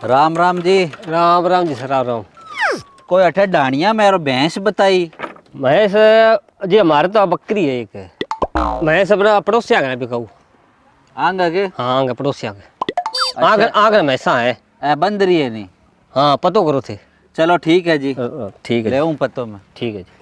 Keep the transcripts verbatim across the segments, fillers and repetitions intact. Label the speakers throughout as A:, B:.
A: Ram Ram ji.
B: Ram Ram ji sir. Ram Ram.
A: कोई अठे डाणिया मेरे भैंस बताई।
B: भैंस जी हमारे तो बकरी है एक। भैंस अपना पड़ोसिया का बिकाऊ
A: आंगा के।
B: हाँ आंगा पड़ोसिया का आंगा आंगा मैसा है
A: ए बंदरी है नहीं।
B: हाँ पतो करो थे।
A: चलो ठीक है जी।
B: ठीक है
A: ले हूँ पतो में।
B: ठीक है जी।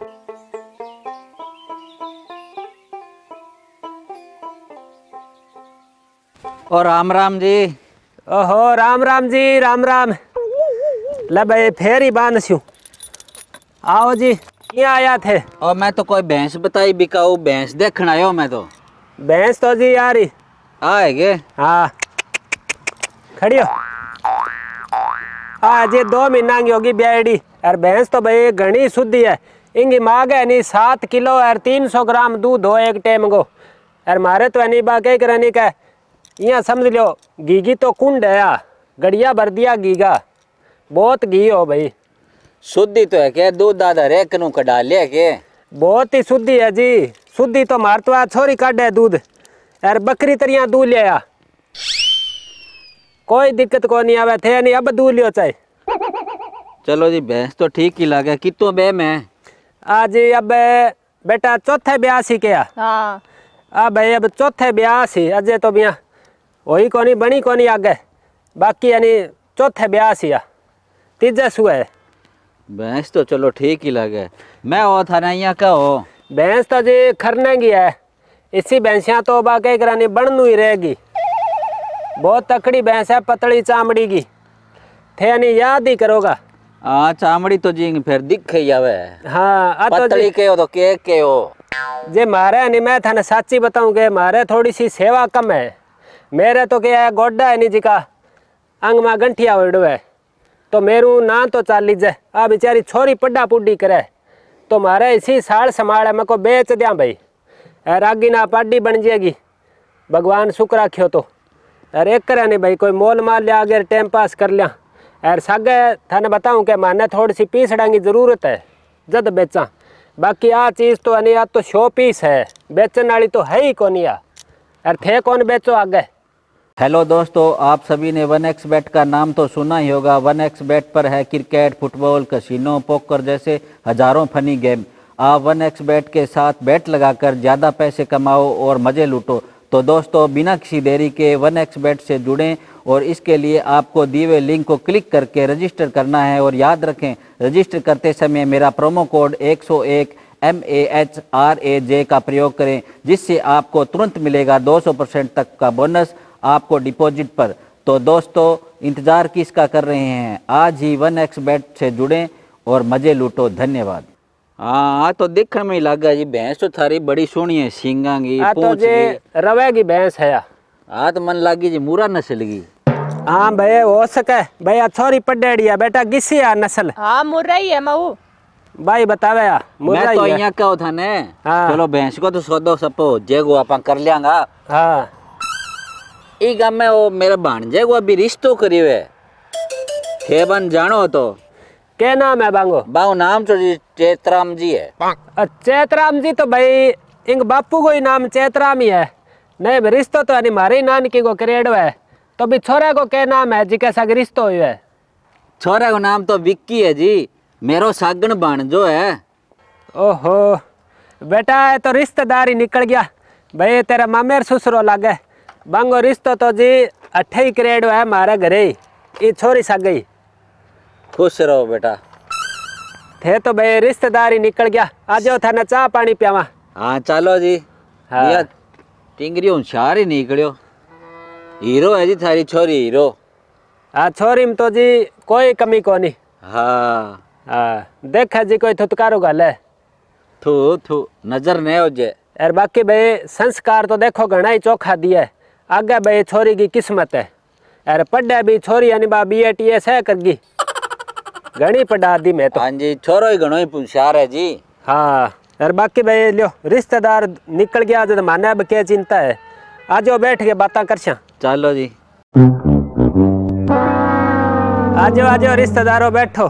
A: और राम राम जी।
B: ओहो राम राम जी। राम राम। ले भाई फेर ही बांध आओ जी। यहाँ आया थे।
A: और मैं तो कोई भैंस बताई बिकाऊ भैंस देखने आयो मैं तो।
B: भैंस तो जी यार
A: आएगे।
B: हाँ खड़ी हो। हाँ जी दो महीना की होगी ब्याड़ी। और भैंस तो भाई घनी शुद्धि है। इंगी मांग है नहीं सात किलो और तीन सौ ग्राम दूध हो एक टाइम को। और मारे तो नहीं बाकी करनी का यहाँ समझ लो घी तो कुंड है गड़िया भर दिया घी का बहुत घी हो भाई।
A: शुद्धि तो है के दूध दादा रे कनू कड़ा ले के
B: बहुत ही शुद्धि है जी। शुद्धि तो मार तो छोरी काटे दूध यार बकरी तरिया दूध लिया कोई दिक्कत को नहीं आवे थे नहीं अब दूध लियो चाहे।
A: चलो जी भैंस तो ठीक ही लगे कितो बे में
B: आज अब बेटा चौथे ब्यासी क्या।
C: हाँ
B: अब भाई अब चौथे ब्यासी अजय तो बिया वही कोनी बनी कोनी आगे बाकी यानी चौथे ब्यासी आ तीजे सुए।
A: भैंस तो चलो ठीक ही लगे। मैं वो था ना यहाँ का हो
B: भैंस तो जी खरने की है इसी भैंसियाँ तो बाकी करानी बननू ही रहेगी। बहुत तकड़ी भैंस है पतली चामड़ी की थे नहीं याद ही करोगा।
A: हाँ चामड़ी तो जी फिर दिख ही आवे।
B: हाँ तो
A: पतली के हो तो के के हो
B: जे मारे नहीं मैं थाने साची बताऊं के मारे थोड़ी सी सेवा कम है। मेरे तो क्या है गोड्डा है नहीं जी का अंग में गंठिया उड़ है तो मेरू ना तो चाल लीजिए आ बेचारी छोरी पड्डा पुड्डी करे तो मारे इसी साल संभाले मैं को बेच दिया भाई। यार आगी ना पाडी बन जाएगी भगवान शुक्र रखियो तो। यार एक करे नहीं भाई कोई मोल माल लिया अगर टाइम पास कर लिया। यार सागे थाने बताऊं कि माने थोड़ी सी पीसड़ा की ज़रूरत है जद बेचा बाकी आ चीज़ तो नहीं आ तो शो पीस है बेचने वाली तो है ही कौन आ। यार थे कौन बेचो आगे।
A: हेलो दोस्तों आप सभी ने वन एक्स बेट का नाम तो सुना ही होगा। वन एक्स बेट पर है क्रिकेट फुटबॉल कसिनो पोकर जैसे हजारों फनी गेम। आप वन एक्स बेट के साथ बेट लगाकर ज़्यादा पैसे कमाओ और मज़े लूटो। तो दोस्तों बिना किसी देरी के वन एक्स बेट से जुड़ें और इसके लिए आपको दिए हुए लिंक को क्लिक करके रजिस्टर करना है। और याद रखें रजिस्टर करते समय मेरा प्रोमो कोड एक सौ एक M A H R A J का प्रयोग करें जिससे आपको तुरंत मिलेगा दो सौ परसेंट तक का बोनस आपको डिपॉजिट पर। तो दोस्तों इंतज़ार किसका कर रहे हैं आज ही वन एक्स बेट से जुड़ें और मज़े लूटो। धन्यवाद। हाँ तो देखने में ही लगा जी भैंस तो थारी बड़ी सोहनी है सींगा की
B: तो जे रवे की भैंस है।
A: हाँ तो मन लगी जी मूरा नस्ल की।
B: हाँ भाई हो सके भैया छोरी पड्डेड़ी है बेटा किसी है नस्ल।
C: हाँ मुर्रा ही है मऊ
B: भाई बतावे या
A: मैं तो यहाँ का था ने।
B: हाँ।
A: चलो भैंस को तो सौदो सपो जेगो अपन कर लियांगा।
B: हाँ
A: ई गाँव में वो मेरे भांजे को अभी रिश्तो करियो है थे बन जानो तो
B: क्या नाम है बांगो।
A: बाऊ नाम तो जी चेतराम जी है।
B: चेतराम जी तो भाई इंग बापू को ही नाम चेतराम ही है नहीं रिश्तो तो नहीं मारे नानकी को करेड़ो है तो भी छोरे को क्या नाम है जी कैसा रिश्तो हुआ है।
A: छोरे को नाम तो विक्की है जी मेरो सागन बन जो है।
B: ओहो बेटा है तो रिश्तेदारी निकल गया भाई तेरा मामेर ससुरो लागे बांगो रिश्तो तो जी अट्ठे ही करेड़ो है मारे घरे ही ये छोरी सा गई।
A: खुश रहो बेटा।
B: थे तो भाई रिश्तेदारी निकल गया आज था ना चाह पानी पियावा।
A: हाँ चलो जी।
B: हाँ।
A: या टिंगरी होशियार ही निकलियो हीरो है जी थारी छोरी हीरो।
B: हाँ छोरी में तो जी कोई कमी को नहीं।
A: हाँ
B: हाँ देखा जी कोई थुतकारो गल है
A: थू थू नजर नहीं हो जे।
B: यार बाकी भाई संस्कार तो देखो घना ही चोखा दिया है आगे भाई छोरी की किस्मत है। यार पढ़े भी छोरी यानी बा बी ए टी एस है करगी घनी पढ़ा दी मैं तो।
A: हाँ जी छोरो ही घणो ही होशियार है जी।
B: हाँ यार बाकी भाई लियो रिश्तेदार निकल गया तो माने अब क्या चिंता है आज बैठ के बातें कर।
A: चलो जी
B: आजो आजो रिश्तेदारों बैठो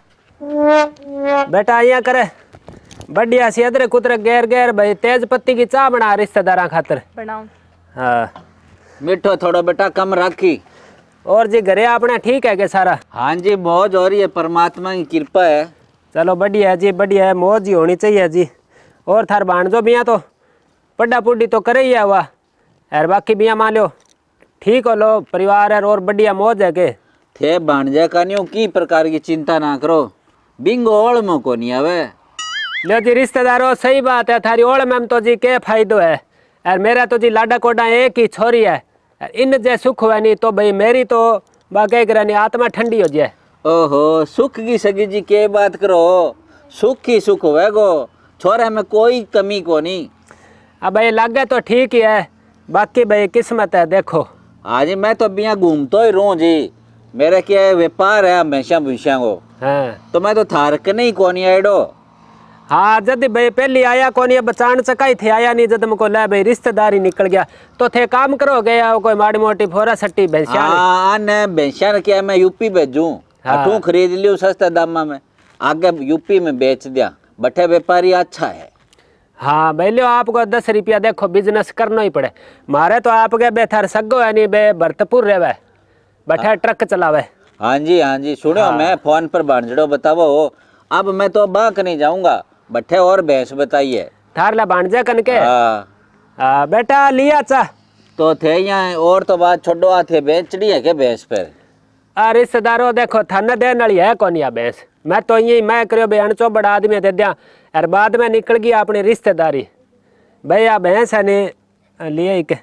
B: बेटा यहाँ करे बढ़िया सी अदरक कुतरक गैर गैर भाई तेज पत्ती की चाय बना रिश्तेदार खातर
C: बनाओ।
B: हाँ
A: मिठो थोड़ा बेटा कम राखी।
B: और जी घरे अपना ठीक है के सारा?
A: हाँ जी मौज हो रही है, परमात्मा की कृपा है।
B: चलो बढ़िया है जी, बढ़िया है, मौज ही होनी चाहिए जी। और थार भाणजो बिया तो पढ़ा पुढ़ी तो करे ही है हुआ, और बाकी बिया मान लो ठीक हो लो, परिवार है और बढ़िया मौज है के
A: थे भाणजा कानियो की प्रकार की चिंता ना करो, बिंगो ओल मो को नहीं आवे।
B: लो जी रिश्तेदारों, सही बात है, थारी ओल में तो जी के फायदो है। और मेरा तो जी लाडा कोडा एक ही छोरी है, इन जे सुख हुआ नहीं तो भाई मेरी तो बाकी करानी आत्मा ठंडी हो जाए।
A: ओहो सुख की सगी जी के बात करो, सुख ही सुख होवेगो, छोरे में कोई कमी को नहीं।
B: अब भाई लागे तो ठीक ही है, बाकी भाई किस्मत है देखो।
A: हाँ जी मैं तो अब यहाँ घूमतो ही रहूँ जी, मेरा क्या व्यापार है हमेशा भविष्य को।
B: हाँ
A: तो मैं तो थारक नहीं कोनी आइडो।
B: हाँ जद भाई पहली आया कौन बचान चकाई थे, आया नहीं जद मुको ले भाई रिश्तेदारी निकल गया तो थे काम करो गया कोई माड़ी मोटी फोरा सट्टी भैंसिया।
A: हाँ ने भैंसिया क्या मैं यूपी भेजूं,
B: हाँ।
A: अठू खरीद लियो सस्ते दाम में, आगे यूपी में बेच दिया, बटे व्यापारी अच्छा है।
B: हाँ भाई लो आपको दस रुपया देखो बिजनेस करना ही पड़े, मारे तो आपके बेथार सगो है नहीं बे भरतपुर रहे बैठे ट्रक चलावे।
A: हाँ जी हाँ जी सुनो
B: हाँ।
A: मैं फोन पर भांजड़ो बतावो, अब मैं तो बाक नहीं जाऊंगा, बट्ठे और भैंस बताइए।
B: थार ला भाणजे कन के
A: हाँ
B: आ, बेटा लिया चा
A: तो थे यहाँ और तो बात छोड़ो, आ थे बेचड़ी है के भैंस पर?
B: आ रिश्तेदारों देखो थाने देने वाली है कौन या भैंस, मैं तो यही मैं करो भाई अणचो बड़ा आदमी दे दिया और बाद में निकल गई अपनी रिश्तेदारी। भाई आ भैंस है ने लिए ही के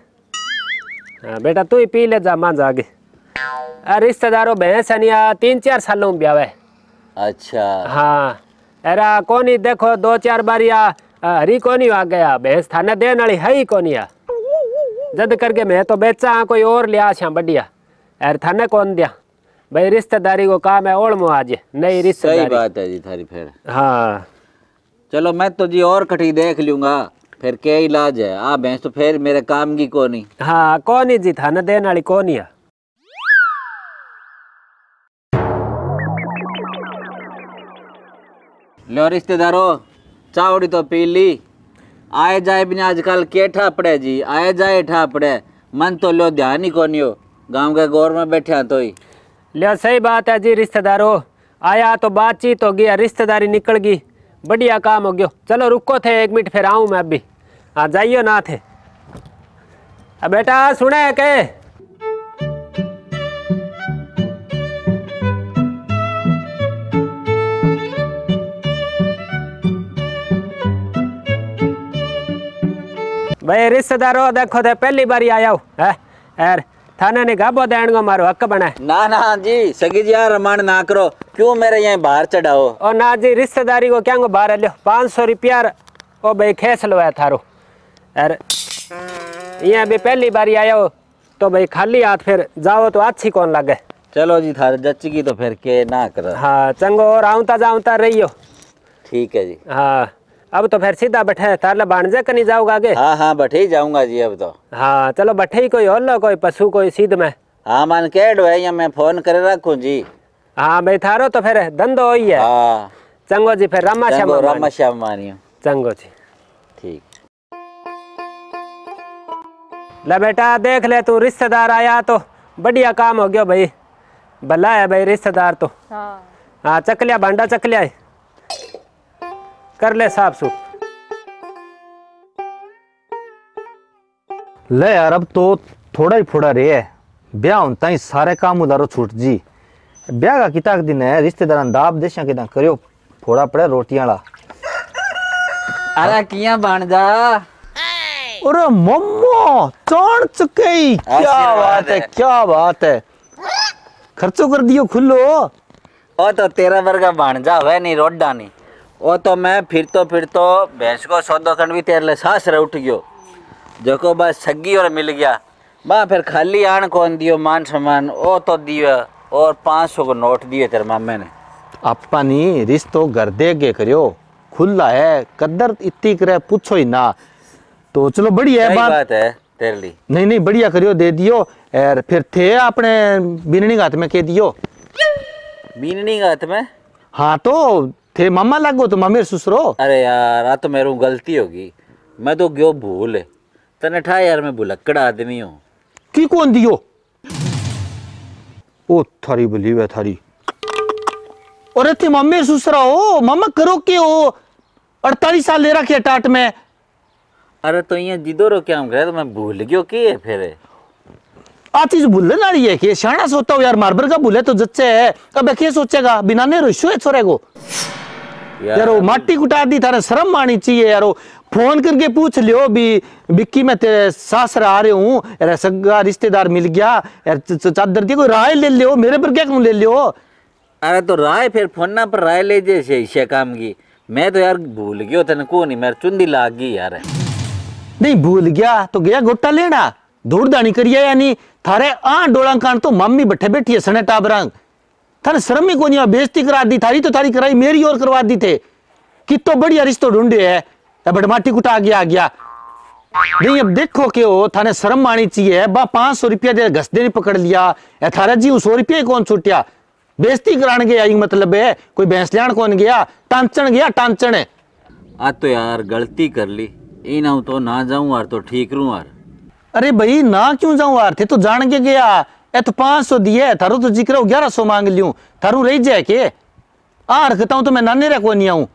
B: हाँ बेटा तू ही पी ले जा मां जागे। आ रिश्तेदारों भैंस है नहीं तीन चार सालों में ब्याह है।
A: अच्छा
B: हाँ अरे कोनी देखो दो चार बार या हरी कोनी आ गया, भैंस थाने देने वाली है ही कोनी आ, जद करके मैं तो बेचा कोई और लिया छा बढ़िया, अरे थाने कौन दिया भाई रिश्तेदारी को काम है ओढ़ मुँह आज नहीं रिश्तेदारी।
A: सही बात है जी थारी फिर।
B: हाँ
A: चलो मैं तो जी और कटी देख लूंगा, फिर क्या इलाज है, आ भैंस तो फिर मेरे काम की को नहीं।
B: हाँ कोनी जी थाने देने वाली कोनी है।
A: लो रिश्तेदारों चावड़ी तो पी ली, आए जाए बिना आजकल के ठा पड़े जी, आए जाए ठा पड़े, मन तो लो ध्यान ही कोनी हो, गांव के गौर में बैठे तो ही।
B: लियो सही बात है जी रिश्तेदारों, आया तो बातचीत हो गई रिश्तेदारी निकल गई, बढ़िया काम हो गया। चलो रुको थे एक मिनट फिर आऊँ मैं अभी, हाँ जाइयो ना थे। अब बेटा सुने के भाई रिश्तेदारों देखो थे पहली बार आया हूँ है यार, थाने ने गाबो देन को मारो हक बना।
A: ना ना जी सगी जी यार रमान ना करो, क्यों मेरे यहाँ बाहर चढ़ाओ।
B: और ना जी रिश्तेदारी को क्या बाहर लियो पाँच सौ रुपया ओ भाई खेस लो है थारो, अरे यहाँ भी पहली बार आया हो तो भाई खाली हाथ फिर जाओ तो अच्छी कौन लगे।
A: चलो जी थार जच की तो फिर के ना करो।
B: हाँ चंगो और आऊँता जाऊँता रहियो।
A: ठीक है जी।
B: हाँ अब तो फिर सीधा बैठे तारला भाणजे कहीं जाओगे आगे?
A: हाँ हाँ बैठे ही जाऊंगा जी अब तो।
B: हाँ चलो बैठे ही कोई और लो कोई पशु कोई सीध में।
A: हाँ मान केड है या मैं फोन करे रखूँ जी।
B: हाँ भाई थारो तो फिर धंधो ही है।
A: हाँ
B: चंगो जी फिर रामा श्याम
A: चंगो रामा श्याम मानियो।
B: चंगो जी
A: ठीक।
B: ले बेटा देख ले तू रिश्तेदार आया तो बढ़िया काम हो गया भाई, भला है भाई रिश्तेदार तो।
C: हाँ
B: हाँ चक लिया भांडा चक लिया है, कर ले साफ सूफ।
D: ले यार अब तो थोड़ा ही फोड़ा रे है, ब्याह होता ही सारे काम उधारो छूट जी। ब्याह का किता दिन है रिश्तेदार दाब देशा किता करियो फोड़ा पड़े रोटियां ला।
A: अरे किया बन जा।
D: अरे मम्मो चाण चकई, क्या बात है क्या बात है, खर्चो कर दियो खुलो।
A: ओ तो तेरा वर्गा भाणजा है नहीं रोडा नहीं, वो तो मैं फिर तो फिर तो भैंस को सौदो खंड भी तेरे लिए सास रह उठ गयो, जो को बस सगी और मिल गया बा, फिर खाली आन कौन दियो मान सम्मान ओ तो दियो, और पाँच सौ को नोट दिए तेरे मामे ने।
D: आपा नी रिश्तो घर दे के करियो, खुला है कदर इतनी करे पूछो ही ना। तो चलो बढ़िया है बात,
A: बात है तेरे लिए।
D: नहीं नहीं बढ़िया करियो दे दियो। और फिर थे अपने बिननी हाथ में के दियो।
A: बीननी का हाथ में?
D: हाँ तो थे मामा लागो तो मामेर ससुरो।
A: अरे यार आ तो मेरू गलती होगी, मैं तो गयो भूल है, तने ठा यार मैं भुलक्कड़ आदमी हूँ।
D: की कौन दियो? ओ थारी बलीव है थारी। और थे मम्मी सुसरा हो मामा करो के हो अड़तालीस साल ले रखे टाट में।
A: अरे तो ये जिदो रो क्या हम तो मैं भूल गयो की है फिर
D: आ चीज भूलने वाली है कि शाना सोता हो यार मार्बर का भूले तो जच्चे है अब क्या सोचेगा बिना ने रोशो है छोरे को यार, यार वो माटी कुटा दी थारे शर्म आनी चाहिए यार। फोन करके पूछ लियो भी बिक्की मैं तेरे सासर आ रहे हूँ यार सगा रिश्तेदार मिल गया यार चादर की कोई राय ले लियो मेरे पर क्या क्यों ले लियो।
A: अरे तो राय फिर फोन पर राय ले जैसे इसे काम की मैं तो यार भूल गयो तेने को नहीं मेरे चुंदी लाग गई यार।
D: नहीं भूल गया तो गया गोटा लेना धूड़ दानी करिए यानी थारे आ डोला कान तो मम्मी बैठे बैठी है सने टाबरंग थारे शर्म ही को नहीं बेइज्जती करा दी थारी तो थारी कराई मेरी और करवा दी थे कि तो बढ़िया रिश्तो ढूंढे है बट माटी कुटा आ गया आ गया। नहीं अब देखो के हो थाने शर्म आनी चाहिए बा पांच सौ रुपया दे घस देने पकड़ लिया या थारा जी सौ रुपया कौन छूटिया बेइज्जती कराने गया मतलब है कोई भैंस लियाण कौन गया टांचन गया टांचन।
A: आज तो यार गलती कर ली इन तो ना जाऊं यार तो ठीक रू यार।
D: अरे भाई ना क्यों जाऊं यार थे तो जान के गया ए तो पांच सौ दिए थारू तो जिक्र ग्यारह सौ मांग लियो थारू रह जाए के आ रखता हूं तो मैं नाने रखो नहीं आऊं।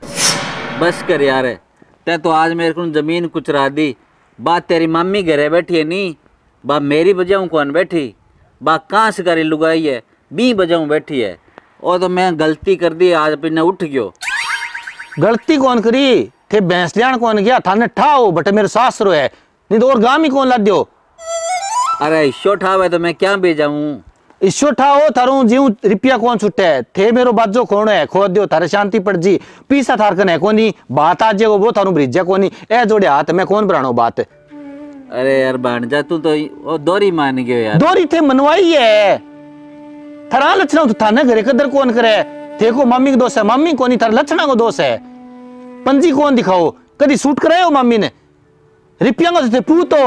A: बस कर यार ते तो आज मेरे को जमीन कुचरा दी बात तेरी मम्मी घरे बैठी है नहीं बा मेरी बजाऊं कौन बैठी बा कहाँ से करी लुगाई है बी बजाऊं बैठी है और तो मैं गलती कर दी आज अपने उठ गयो।
D: गलती कौन करी थे भैंस लियाण कौन गया थाने ठाओ बटे मेरे सासरो है नहीं तो और गांव ही कौन ला दियो।
A: अरे ईशो ठावे तो मैं क्या भेजाऊं
D: ईशो ठाओ थारू जीव रुपया कौन छुटे थे मेरो बाजो कौन है खो दियो थारे शांति पड़ जी पीसा थार कने कोनी बात आज वो थारू ब्रिजा कोनी ए जोड़े हाथ मैं कौन बनानो बात।
A: अरे यार बन जा तू तो ओ दोरी मान गयो यार
D: दोरी थे मनवाई है थारा लक्षणा तो थाने घरे कदर कौन करे थे को मम्मी को दोष है मम्मी कोनी थारे लक्षणा को दोष है पंजी कौन दिखाओ कदी सूट करायो मम्मी ने रिपिया को थे पूतो।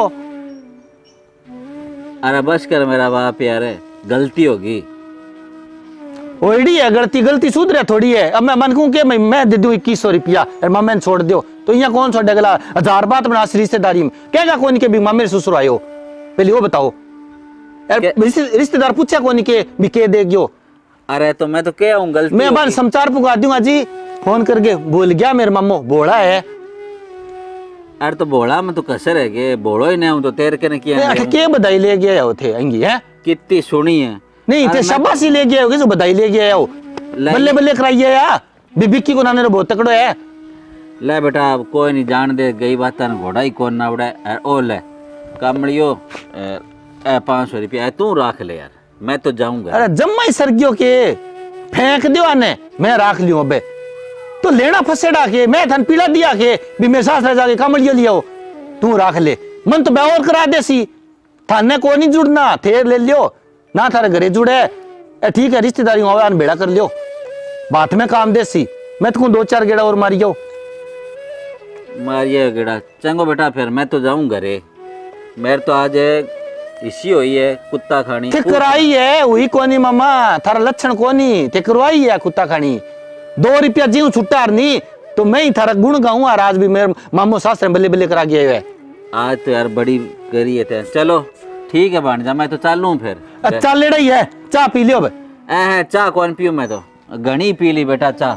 A: अरे बस कर मेरा बाप यार गलती होगी
D: ओडी है गलती गलती सुधरे थोड़ी है अब मैं मन कहूं के मैं मैं दे दूं इक्कीस सौ रुपया और मम्मी ने छोड़ दियो तो यहाँ कौन छोड़ देगा हजार बात बना रिश्तेदारी में कहेगा कौन के भी मम्मी ससुर आयो पहले वो बताओ रिश्तेदार पूछा कौन के भी के दे गयो।
A: अरे तो मैं तो क्या हूँ गलती
D: मैं बार समाचार पुकार दूंगा जी फोन करके भूल गया मेरे मम्मो बोला है।
A: अरे तो बोला मैं तो कसर है के बोलो ही नहीं हूँ तो तेरे के ने किया
D: के बधाई ले गया हो थे अंगी है
A: कितनी सुनी है
D: नहीं थे शाबाशी ले गया होगे जो बधाई ले गया हो बल्ले बल्ले कराइए या बिबिक्की को नाने बहुत तकड़ो है।
A: ले बेटा अब कोई नहीं जान दे गई बात घोड़ा ही कौन ना उड़ा ओ ले कामड़ियो पाँच सौ रुपया तू रख ले यार मैं तो जाऊंगा।
D: अरे जम्मा ही सरगियो के फेंक दियो आने मैं रख लियो अबे तो लेना फसेड़ा के मैं थन पीला दिया के भी मेरे साथ रह जाके कामड़ियो लियो तू रख ले मन तो ब्याह करा देसी थाने को नहीं जुड़ना थे ले लियो ना थारे घरे जुड़े ठीक है रिश्तेदारी आन बेड़ा कर लियो बात में काम देसी मैं तो दो चार गेड़ा और मारियो
A: मारिए गेड़ा चंगो बेटा फिर मैं तो जाऊं घरे मेरे तो आज इसी हुई है कुत्ता खानी
D: ते कराई है हुई कोनी मामा थारा लक्षण कोनी ते करवाई है कुत्ता खानी दो रुपया जीव छुट्टा नहीं तो मैं ही थारा गुण गाऊं और आज भी मेरे मामो सास बल्ले बल्ले करा गए हुए
A: आज तो यार बड़ी करी है चलो ठीक है भांजा मैं तो चालू फिर
D: चल लेड़ा ही है चाह पी लियो
A: ए चाह कौन पियो मैं तो घनी पी ली बेटा चाह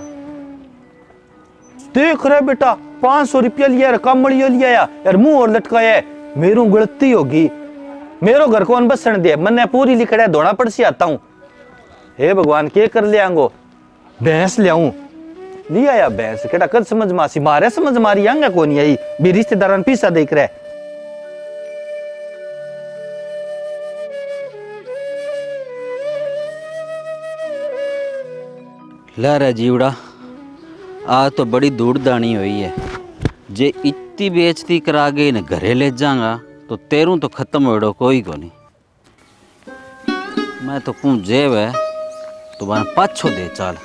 D: देख रहे बेटा पांच सौ रुपया लिया कमड़ियो लिया यार मुंह और लटकाया मेरू गलती होगी मेरो घर कौन बसन दे मैंने पूरी लिखड़ा धोना पड़ सी आता हूँ हे भगवान के कर ले आंगो भैंस ले आऊं लिया या भैंस केड़ा कद समझ मासी मारे समझ मारी आंगा कोनी आई भी रिश्तेदारन पीसा देख रहे
A: ला रे जीवड़ा आज तो बड़ी दूड़ दानी हुई है जे इतनी बेइज्जती करा के न घरे ले जाऊंगा तो तेरू तो खत्म हो कोई को नहीं मैं तो कूं जेब है तो बना पाछो दे चाल।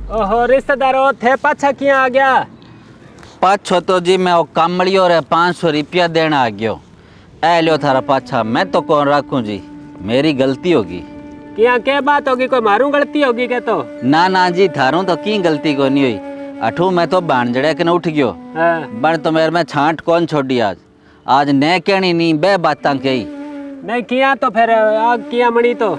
B: ओहो रिश्तेदारों थे पाछा किया आ गया?
A: पाछो तो जी मैं वो कामड़ियों रे पाँच सौ रुपया देना आ गयो। ए लियो थारा पाछा, मैं तो कौन रखूं जी, मेरी गलती होगी।
B: किया क्या बात होगी, कोई मारू गलती होगी क्या? तो
A: ना ना जी थारू तो की गलती को नहीं हुई। अठू मैं तो बांझड़े के न उठ गयो।
B: हाँ।
A: बन तो मेरे में छांट कौन छोड़ी आज आज ने कहनी नहीं बे बातां कही
B: नहीं किया तो फिर आग किया मणी तो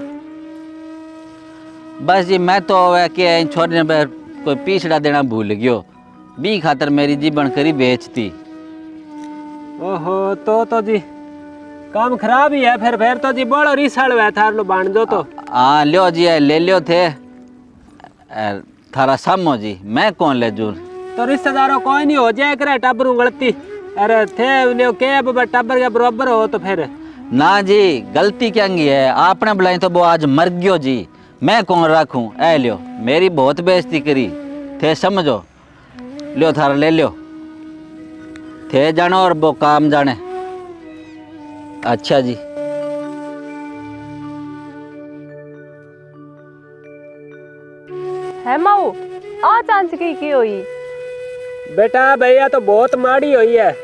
A: बस जी मैं तो वह के छोरी ने कोई पीछड़ा देना भूल गयो, बी खातर मेरी जीवन करी बेचती।
B: ओहो तो तो जी काम खराब ही है फिर फिर तो जी बड़ो रिसाल हुआ थार लो बाण दो तो।
A: हाँ लियो जी ले लियो थे ए, थारा सामो जी, मैं कौन ले जू।
B: तो रिश्तेदारों कोई नहीं हो जाए करे टब्बरू गलती, अरे थे लियो के अब टब्बर के बराबर हो तो फिर।
A: ना जी गलती क्या है, आपने बुलाई तो वो आज मर गयो जी, मैं कौन रखूं। ए लियो मेरी बहुत बेइज्जती करी थे समझो। लियो थारा ले लियो थे जानो और वो काम जाने। अच्छा जी
C: है माऊ आ चांच की की हुई?
B: बेटा भैया तो बहुत माड़ी हुई है।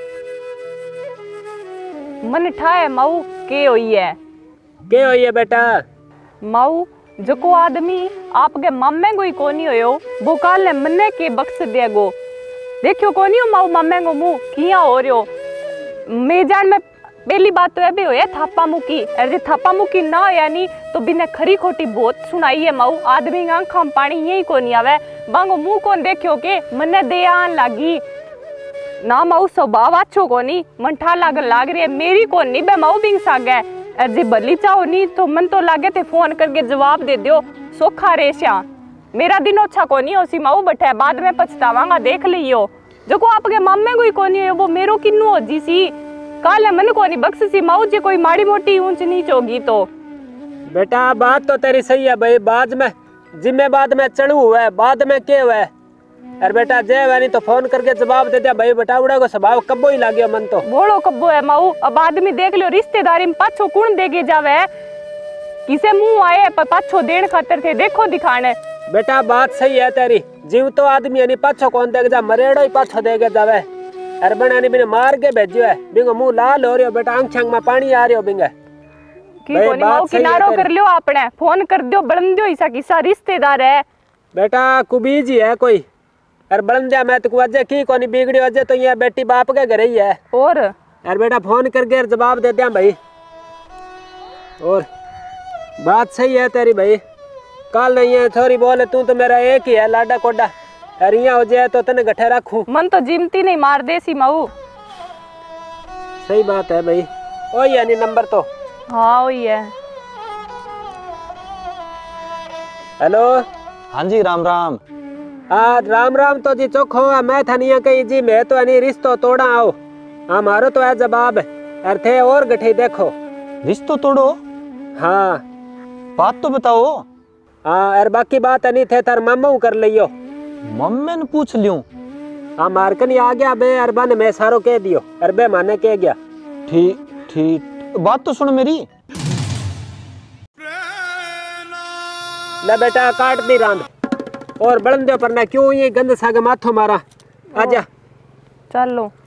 C: मन ठाए माऊ के हुई है?
B: के हुई है बेटा?
C: माऊ जो को आदमी आपके मम्मे को ही कोनी होयो वो काल ने मन्ने के बख्श देगो। देखियो कोनी हो माऊ मम्मे को मुंह किया हो रयो। मैं जान में पहली बात तो ये होया थापा मुकी, अरे थापा मुकी ना हो यानी तो बिना खरी खोटी बहुत सुनाई है माऊ। आदमी आंखा में पानी यही कोनी आवे, बांगो मुंह कौन देखियो के मन्ने दया आन लागी ना माऊ। स्वभाव अच्छो कोनी मन ठा लाग लाग रही है मेरी कोन नहीं बे माऊ बिंग सागे। अरे भली चाहो नहीं तो मन तो लागे थे फोन करके जवाब दे दियो सोखा रेशा। मेरा दिन अच्छा कोनी हो सी माऊ बठे बाद में पछतावांगा देख लियो। जो को आपके मम्मे को ही कोनी है वो मेरो किन्नु हो जी सी काले मन कोनी बख्श सी माऊ जी कोई माड़ी मोटी ऊंच नीच होगी तो।
B: बेटा बात तो तेरी सही है भाई, बाद में जिम्मे बाद में चढ़ू हुआ है बाद में के हुआ है। अरे बेटा जय वानी तो फोन करके जवाब दे दिया भाई बेटा उड़ा को स्वभाव कब्बो ही लाग्यो मन तो।
C: बोलो कब्बो है माऊ, अब आदमी देख लियो रिश्तेदारी में पाछो कौन देगे जावे किसे मुंह आए पर पाछो देन खातर थे देखो दिखाने।
B: बेटा बात सही है तेरी, जीव तो आदमी यानी पाछो कौन देख जा मरेड़ो ही पाछो देगे जावे। अरे बनानी बिने मार के भेजो है बिंगो मुंह लाल हो रियो बेटा आंख छंग में पानी आ रियो बिंगे
C: की कोनी माऊ किनारो कर लियो आपने फोन कर दियो बळन दियो ऐसा किसा रिश्तेदार है।
B: बेटा कुबीज ही है कोई, अरे बळन दिया मैं तो अजय की कोनी बिगड़ी अजय तो ये बेटी बाप के घर ही है।
C: और
B: अरे बेटा फोन करके जवाब दे दिया भाई। और बात सही है तेरी भाई, कल नहीं है थोड़ी बोले तू तो मेरा एक ही है लाडा कोडा, अरे यहाँ हो जाए तो तने गठे रखूं।
C: मन तो जिमती नहीं मार दे सी माऊ।
B: सही बात है भाई, ओ यानी नंबर तो
C: हाँ वही है।
B: हेलो
D: हाँ जी राम राम।
B: हाँ राम राम तो जी चौक हो मैं था नहीं कहीं जी मैं तो नहीं रिश्तो तोड़ा आओ हमारो तो है जवाब अरे थे और गठे देखो।
D: रिश्तो तोड़ो?
B: हाँ
D: बात तो बताओ।
B: हाँ अरे बाकी बात नहीं थे तार मामा कर लियो।
D: मम्मी ने पूछ लियो।
B: हाँ मारकन आ गया बे अरबन मैं सारो कह दियो अरबे माने कह गया।
D: ठीक ठीक बात तो सुन मेरी।
B: ले बेटा काट दी रांद और बड़न दो पर ना क्यों ये गंद साग माथो मारा आजा
C: चलो।